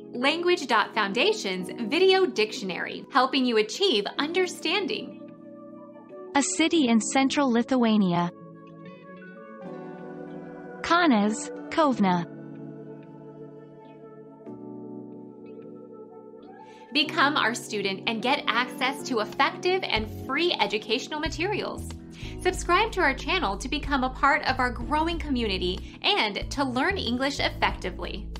Language.Foundation's Video Dictionary, helping you achieve understanding. A city in central Lithuania. Kaunas, Kovno. Become our student and get access to effective and free educational materials. Subscribe to our channel to become a part of our growing community and to learn English effectively.